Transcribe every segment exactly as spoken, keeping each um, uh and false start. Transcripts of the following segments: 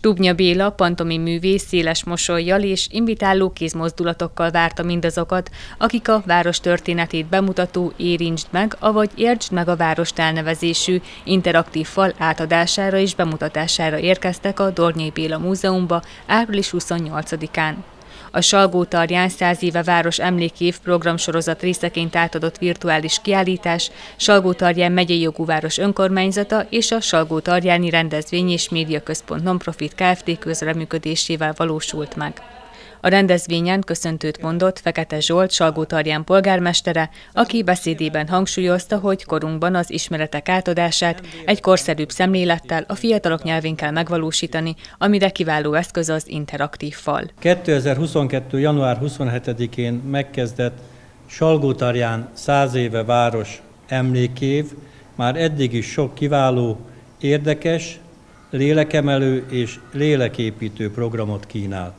Stubnya Béla, pantomim művész széles mosollyal és invitáló kézmozdulatokkal várta mindazokat, akik a város történetét bemutató Érintsd meg, avagy Értsd meg a várost elnevezésű interaktív fal átadására és bemutatására érkeztek a Dornyay Béla Múzeumba április huszonnyolcadikán. A Salgótarján száz éve város emlékév programsorozat részeként átadott virtuális kiállítás Salgótarján megyei jogú város önkormányzata és a Salgótarjáni Rendezvény és Médiaközpont Nonprofit Kft. Közreműködésével valósult meg. A rendezvényen köszöntőt mondott Fekete Zsolt, Salgótarján polgármestere, aki beszédében hangsúlyozta, hogy korunkban az ismeretek átadását egy korszerűbb szemlélettel a fiatalok nyelvén kell megvalósítani, amire kiváló eszköz az interaktív fal. kétezer-huszonkettő. január huszonhetedikén megkezdett Salgótarján száz éve város emlékév már eddig is sok kiváló, érdekes, lélekemelő és léleképítő programot kínált.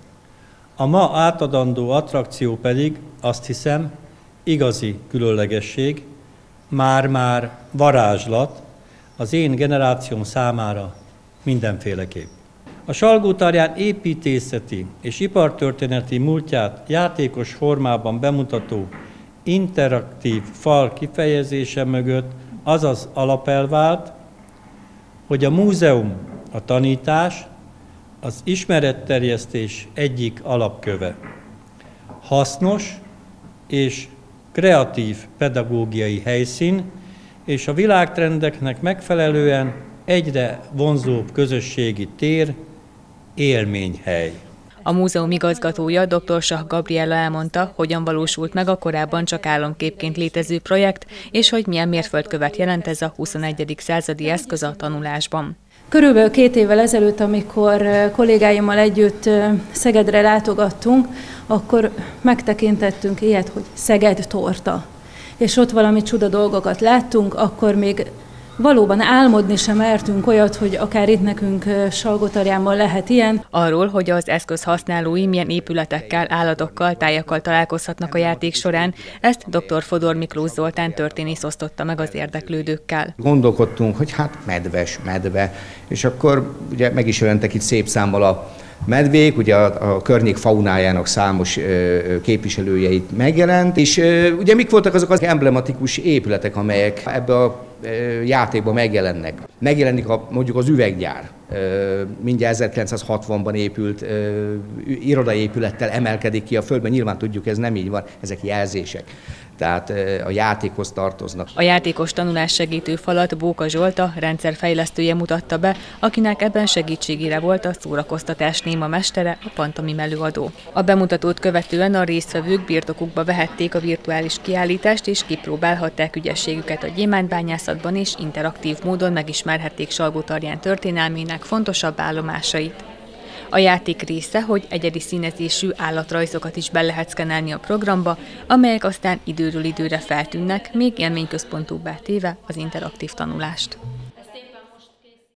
A ma átadandó attrakció pedig, azt hiszem, igazi különlegesség, már-már varázslat az én generációm számára mindenféleképp. A Salgótarján építészeti és ipartörténeti múltját játékos formában bemutató interaktív fal kifejezése mögött az az alapelv állt, hogy a múzeum a tanítás, az ismeretterjesztés egyik alapköve. Hasznos és kreatív pedagógiai helyszín, és a világtrendeknek megfelelően egyre vonzóbb közösségi tér, élményhely. A múzeum igazgatója, dr. Sah Gabriella elmondta, hogyan valósult meg a korábban csak álomképként létező projekt, és hogy milyen mérföldkövet jelent ez a huszonegyedik századi eszköz a tanulásban. Körülbelül két évvel ezelőtt, amikor kollégáimmal együtt Szegedre látogattunk, akkor megtekintettünk ilyet, hogy Szeged torta. És ott valami csuda dolgokat láttunk, akkor még valóban álmodni sem mertünk olyat, hogy akár itt nekünk Salgótarjánban lehet ilyen. Arról, hogy az eszköz használói milyen épületekkel, állatokkal, tájakkal találkozhatnak a játék során, ezt dr. Fodor Miklós Zoltán történész osztotta meg az érdeklődőkkel. Gondolkodtunk, hogy hát medves, medve, és akkor ugye meg is jelentek itt szép számmal a medvék, ugye a, a környék faunájának számos ö, képviselőjeit megjelent, és ö, ugye mik voltak azok az emblematikus épületek, amelyek ebbe a ö, játékban megjelennek. Megjelenik a, mondjuk az üveggyár, ö, mindjárt ezerkilencszázhatvanban épült ö, irodaépülettel emelkedik ki a földben, nyilván tudjuk, ez nem így van, ezek jelzések. Tehát a játékhoz tartoznak. A játékos tanulás segítő falat Bóka Zsolta, rendszerfejlesztője mutatta be, akinek ebben segítségére volt a szórakoztatás néma mestere, a pantomim előadó. A bemutatót követően a résztvevők birtokukba vehették a virtuális kiállítást, és kipróbálhatták ügyességüket a gyémántbányászatban, és interaktív módon megismerhették Salgótarján történelmének fontosabb állomásait. A játék része, hogy egyedi színezésű állatrajzokat is be lehet szkennelni a programba, amelyek aztán időről időre feltűnnek, még élményközpontúbbá téve az interaktív tanulást.